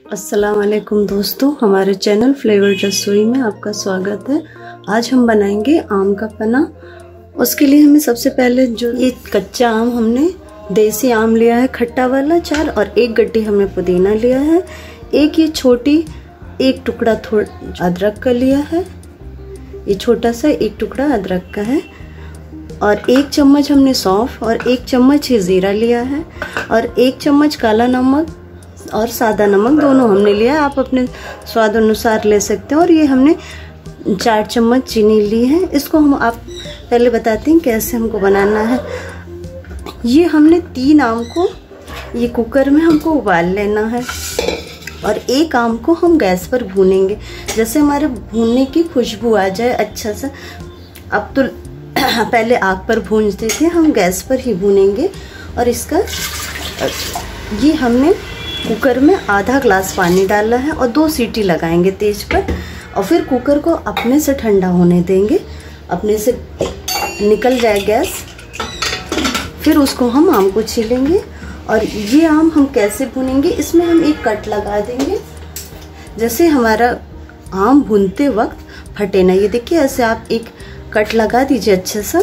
अस्सलाम वालेकुम दोस्तों, हमारे चैनल फ्लेवर्ड रसोई में आपका स्वागत है। आज हम बनाएंगे आम का पन्ना। उसके लिए हमें सबसे पहले जो ये कच्चा आम हमने देसी आम लिया है, खट्टा वाला 4, और 1 गड्डी हमने पुदीना लिया है। एक ये छोटी 1 टुकड़ा अदरक का लिया है, ये छोटा सा 1 टुकड़ा अदरक का है, और 1 चम्मच हमने सौंफ और 1 चम्मच ही ज़ीरा लिया है, और 1 चम्मच काला नमक और सादा नमक दोनों हमने लिया है। आप अपने स्वाद अनुसार ले सकते हैं। और ये हमने 4 चम्मच चीनी ली है। इसको हम आप पहले बताते हैं कैसे हमको बनाना है। ये हमने 3 आम को ये कुकर में हमको उबाल लेना है, और 1 आम को हम गैस पर भूनेंगे। जैसे हमारे भूनने की खुशबू आ जाए अच्छा सा। अब तो पहले आग पर भूनते थे, हम गैस पर ही भूनेंगे। और इसका ये हमने कुकर में आधा ग्लास पानी डाला है और 2 सीटी लगाएंगे तेज पर, और फिर कुकर को अपने से ठंडा होने देंगे। अपने से निकल जाए गैस, फिर उसको हम आम को छीलेंगे। और ये आम हम कैसे भूनेंगे, इसमें हम एक कट लगा देंगे, जैसे हमारा आम भूनते वक्त फटे ना। ये देखिए ऐसे आप एक कट लगा दीजिए अच्छे सा।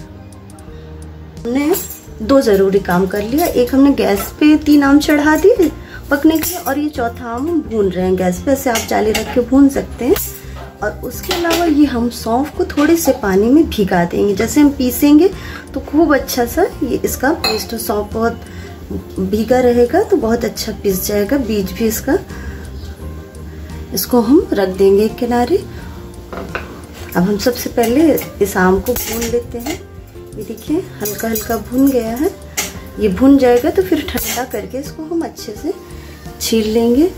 हमने 2 ज़रूरी काम कर लिया। एक हमने गैस पे 3 आम चढ़ा दिए पकने के लिए, और ये चौथा आम हम भून रहे हैं गैस पे। ऐसे आप जाली रख के भून सकते हैं। और उसके अलावा ये हम सौंफ को थोड़े से पानी में भिगा देंगे। जैसे हम पीसेंगे तो खूब अच्छा सा ये इसका पेस्ट, सौंफ बहुत भीगा रहेगा तो बहुत अच्छा पीस जाएगा। बीज भी इसका, इसको हम रख देंगे एक किनारे। अब हम सबसे पहले इस आम को भून लेते हैं। ये देखिए हल्का हल्का भून गया है। ये भून जाएगा तो फिर ठंडा करके इसको हम अच्छे से छील लेंगे।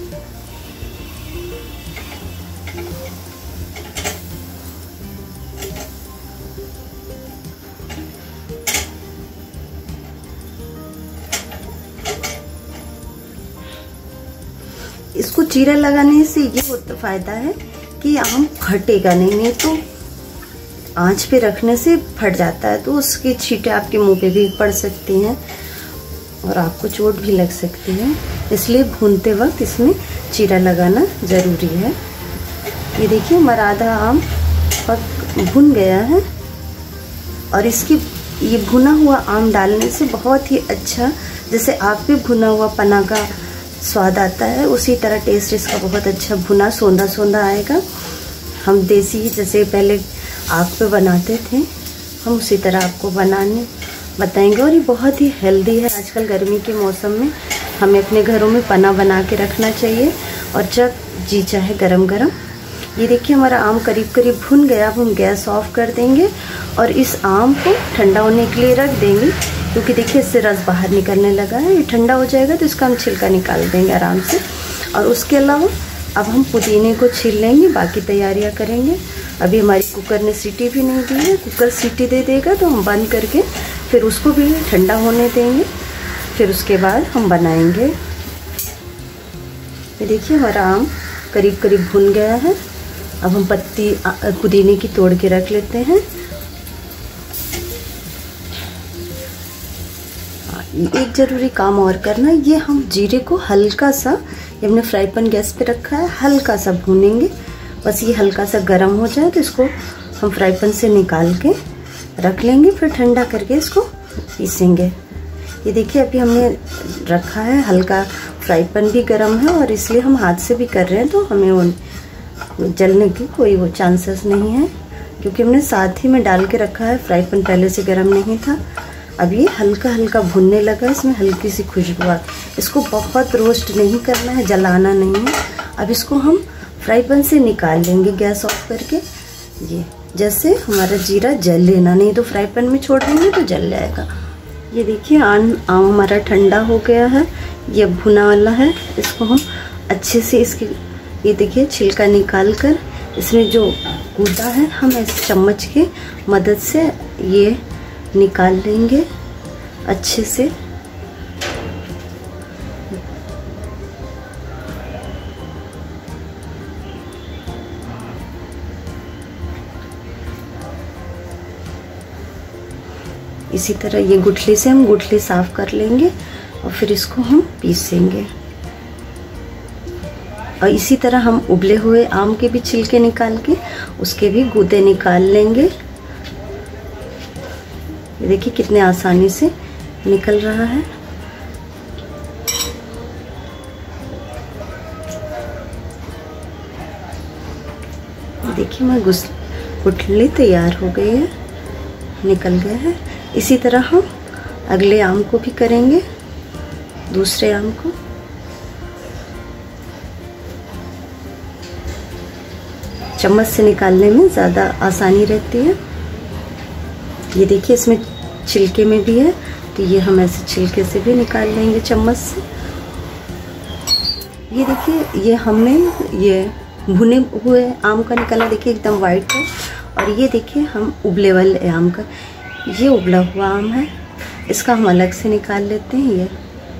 इसको चीरा लगाने से ये फायदा है कि आम फटेगा नहीं तो आंच पे रखने से फट जाता है, तो उसकी छींटे आपके मुंह पे भी पड़ सकती हैं और आपको चोट भी लग सकती है। इसलिए भूनते वक्त इसमें चीरा लगाना ज़रूरी है। ये देखिए हमारा आधा आम भुन गया है, और इसकी ये भुना हुआ आम डालने से बहुत ही अच्छा, जैसे आप भी भुना हुआ पन्ना का स्वाद आता है, उसी तरह टेस्ट इसका बहुत अच्छा भुना सौंधा सौंधा आएगा। हम देसी जैसे पहले आग पे बनाते थे, हम उसी तरह आपको बनाने बताएंगे। और ये बहुत ही हेल्दी है। आजकल गर्मी के मौसम में हमें अपने घरों में पन्ना बना के रखना चाहिए, और जब जी चाहे गरम गरम। ये देखिए हमारा आम करीब करीब भुन गया। अब हम गैस ऑफ कर देंगे और इस आम को ठंडा होने के लिए रख देंगे, क्योंकि देखिए इससे रस बाहर निकलने लगा है। ये ठंडा हो जाएगा तो इसका हम छिलका निकाल देंगे आराम से। और उसके अलावा अब हम पुदीने को छील लेंगे, बाकी तैयारियां करेंगे। अभी हमारी कुकर ने सीटी भी नहीं दी है। कुकर सीटी दे देगा तो हम बंद करके फिर उसको भी ठंडा होने देंगे, फिर उसके बाद हम बनाएंगे। ये देखिए हमारा आम करीब करीब भुन गया है। अब हम पत्ती पुदीने की तोड़ के रख लेते हैं। एक ज़रूरी काम और करना, ये हम जीरे को हल्का सा, ये हमने फ्राई पैन गैस पे रखा है, हल्का सा भूनेंगे। बस ये हल्का सा गर्म हो जाए तो इसको हम फ्राई पैन से निकाल के रख लेंगे, फिर ठंडा करके इसको पीसेंगे। ये देखिए अभी हमने रखा है, हल्का फ्राई पैन भी गर्म है, और इसलिए हम हाथ से भी कर रहे हैं तो हमें वो जलने की कोई वो चांसेस नहीं है, क्योंकि हमने साथ ही में डाल के रखा है। फ्राई पैन पहले से गर्म नहीं था। अब ये हल्का हल्का भुनने लगा, इसमें हल्की सी खुशबू आ। इसको बहुत रोस्ट नहीं करना है, जलाना नहीं है। अब इसको हम फ्राई पैन से निकाल लेंगे गैस ऑफ करके। ये जैसे हमारा जीरा जल लेना, नहीं तो फ्राई पैन में छोड़ देंगे तो जल जाएगा। ये देखिए आम हमारा ठंडा हो गया है, ये भुना वाला है। इसको हम अच्छे से इसकी ये देखिए छिलका निकाल कर इसमें जो गूदा है हम इस चम्मच की मदद से ये निकाल लेंगे अच्छे से। इसी तरह ये गुठली से हम गुठली साफ कर लेंगे और फिर इसको हम पीसेंगे। और इसी तरह हम उबले हुए आम के भी छिलके निकाल के उसके भी गूदे निकाल लेंगे। ये देखिए कितने आसानी से निकल रहा है। देखिए मैं गुठली तैयार हो गई है, निकल गया है। इसी तरह हम अगले आम को भी करेंगे, दूसरे आम को। चम्मच से निकालने में ज़्यादा आसानी रहती है। ये देखिए इसमें छिलके में भी है, तो ये हम ऐसे छिलके से भी निकाल लेंगे चम्मच से। ये देखिए ये हमने ये भुने हुए आम का निकाला, देखिए एकदम वाइट है। और ये देखिए हम उबले वाले आम का, ये उबला हुआ आम है, इसका हम अलग से निकाल लेते हैं। ये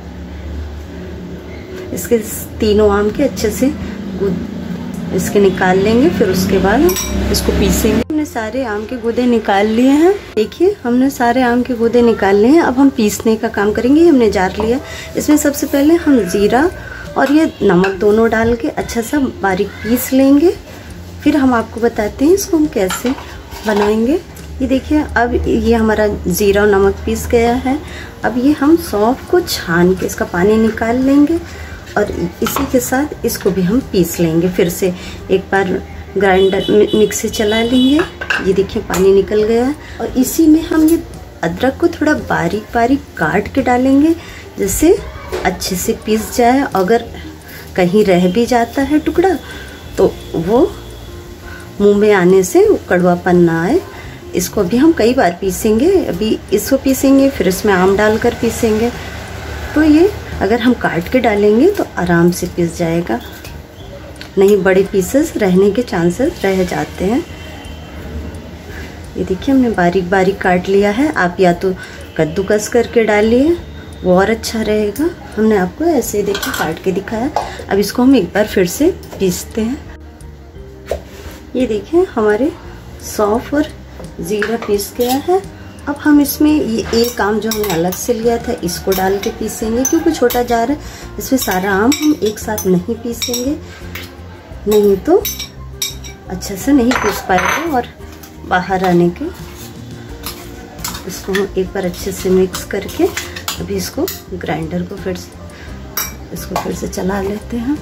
इसके तीनों आम के अच्छे से इसके निकाल लेंगे, फिर उसके बाद इसको पीसेंगे। हमने सारे आम के गूदे निकाल लिए हैं। देखिए हमने सारे आम के गूदे निकाल लिए हैं। अब हम पीसने का काम करेंगे। हमने जार लिया, इसमें सबसे पहले हम जीरा और ये नमक दोनों डाल के अच्छा सा बारीक पीस लेंगे। फिर हम आपको बताते हैं इसको हम कैसे बनाएंगे। ये देखिए अब ये हमारा जीरा और नमक पीस गया है। अब ये हम सौंफ को छान के इसका पानी निकाल लेंगे और इसी के साथ इसको भी हम पीस लेंगे। फिर से एक बार ग्राइंडर मिक्सी चला लेंगे। ये देखिए पानी निकल गया है। और इसी में हम ये अदरक को थोड़ा बारीक बारीक काट के डालेंगे, जिससे अच्छे से पीस जाए। अगर कहीं रह भी जाता है टुकड़ा तो वो मुंह में आने से कड़वापन ना आए। इसको भी हम कई बार पीसेंगे। अभी इसको पीसेंगे, फिर इसमें आम डालकर पीसेंगे। तो ये अगर हम काट के डालेंगे तो आराम से पिस जाएगा, नहीं बड़े पीसेस रहने के चांसेस रह जाते हैं। ये देखिए हमने बारीक बारीक काट लिया है। आप या तो कद्दूकस करके डालिए, वो और अच्छा रहेगा। हमने आपको ऐसे देखिए काट के दिखाया। अब इसको हम एक बार फिर से पीसते हैं। ये देखिए हमारे सौंफ और जीरा पीस गया है। अब हम इसमें ये एक आम जो हमने अलग से लिया था इसको डाल के पीसेंगे, क्योंकि छोटा जार है, इसमें सारा आम हम एक साथ नहीं पीसेंगे, नहीं तो अच्छा से नहीं पीस पाएगा और बाहर आने के। इसको हम एक बार अच्छे से मिक्स करके अभी इसको ग्राइंडर को फिर से चला लेते हैं।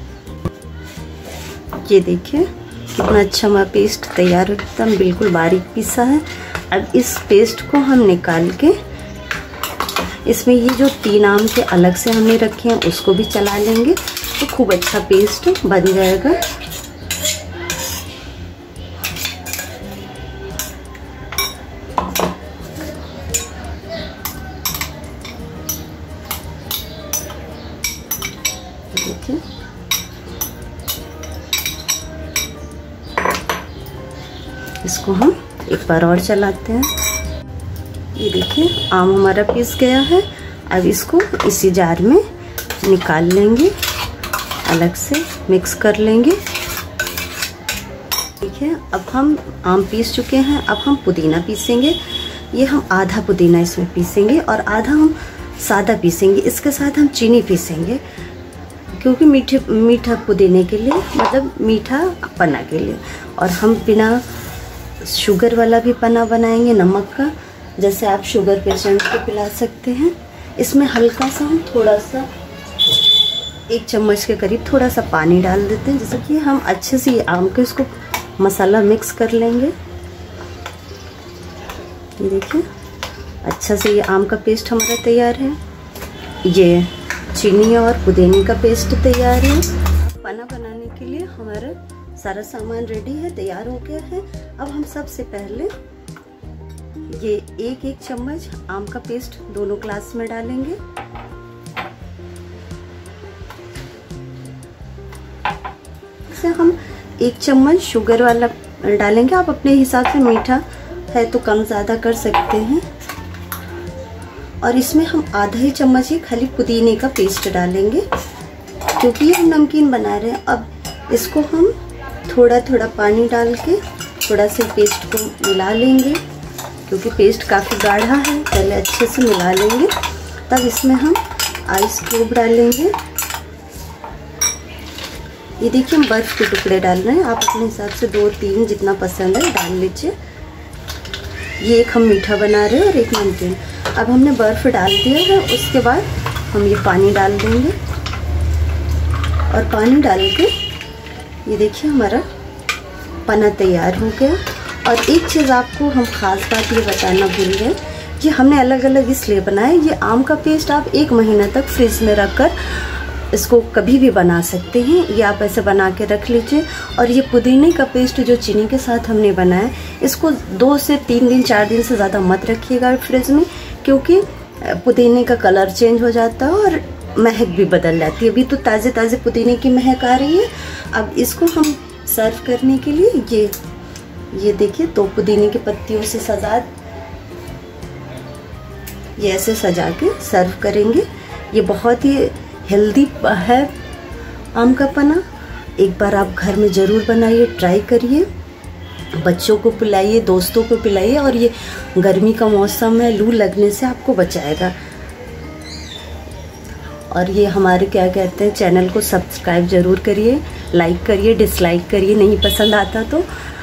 ये देखिए कितना अच्छा हमारा पेस्ट तैयार है, एकदम बिल्कुल बारीक पीसा है। अब इस पेस्ट को हम निकाल के इसमें ये जो 3 आम के अलग से हमने रखे हैं उसको भी चला लेंगे, तो खूब अच्छा पेस्ट बन जाएगा। देखिए इसको हम एक बार और चलाते हैं। ये देखिए आम हमारा पीस गया है। अब इसको इसी जार में निकाल लेंगे, अलग से मिक्स कर लेंगे। ठीक है, अब हम आम पीस चुके हैं। अब हम पुदीना पीसेंगे। ये हम आधा पुदीना इसमें पीसेंगे और आधा हम सादा पीसेंगे। इसके साथ हम चीनी पीसेंगे, क्योंकि मीठा पुदीने के लिए, मतलब मीठा पन्ना के लिए। और हम बिना शुगर वाला भी पन्ना बनाएंगे, नमक का, जैसे आप शुगर पेशेंट को पिला सकते हैं। इसमें हल्का सा हम थोड़ा सा 1 चम्मच के करीब थोड़ा सा पानी डाल देते हैं, जैसे कि हम अच्छे से ये आम के इसको मसाला मिक्स कर लेंगे। ये देखिए अच्छा से ये आम का पेस्ट हमारा तैयार है। ये चीनी और पुदीने का पेस्ट तैयार है। पन्ना बनाने के लिए हमारा सारा सामान रेडी है, तैयार हो गया है। अब हम सबसे पहले ये 1-1 चम्मच आम का पेस्ट दोनों ग्लास में डालेंगे। इसे हम 1 चम्मच शुगर वाला डालेंगे। आप अपने हिसाब से, मीठा है तो कम ज़्यादा कर सकते हैं। और इसमें हम आधा ही चम्मच ही खाली पुदीने का पेस्ट डालेंगे, क्योंकि ये हम नमकीन बना रहे हैं। अब इसको हम थोड़ा थोड़ा पानी डाल के थोड़ा से पेस्ट को मिला लेंगे, क्योंकि पेस्ट काफ़ी गाढ़ा है। पहले अच्छे से मिला लेंगे, तब इसमें हम आइस क्यूब डालेंगे। ये देखिए हम बर्फ़ के टुकड़े डाल रहे हैं, आप अपने हिसाब से 2-3 जितना पसंद है डाल लीजिए। ये एक हम मीठा बना रहे हैं और एक नमकीन। अब हमने बर्फ़ डाल दिया है, उसके बाद हम ये पानी डाल देंगे और पानी डाल के ये देखिए हमारा पना तैयार हो गया। और एक चीज़ आपको हम ख़ास बात ये बताना भूल गए कि हमने अलग अलग इसलिए बनाया, ये आम का पेस्ट आप 1 महीना तक फ्रिज में रखकर इसको कभी भी बना सकते हैं। ये आप ऐसे बना के रख लीजिए। और ये पुदीने का पेस्ट जो चीनी के साथ हमने बनाया, इसको 2 से 3 दिन 4 दिन से ज़्यादा मत रखिएगा फ्रिज में, क्योंकि पुदीने का कलर चेंज हो जाता है और महक भी बदल जाती है। अभी तो ताज़े ताज़े पुदीने की महक आ रही है। अब इसको हम सर्व करने के लिए ये देखिए 2 पुदीने की पत्तियों से ये ऐसे सजा के सर्व करेंगे। ये बहुत ही हेल्दी है आम का पना। एक बार आप घर में ज़रूर बनाइए, ट्राई करिए, बच्चों को पिलाइए, दोस्तों को पिलाइए। और ये गर्मी का मौसम है, लू लगने से आपको बचाएगा। और ये हमारे क्या कहते हैं, चैनल को सब्सक्राइब ज़रूर करिए, लाइक करिए, डिसलाइक करिए नहीं पसंद आता तो।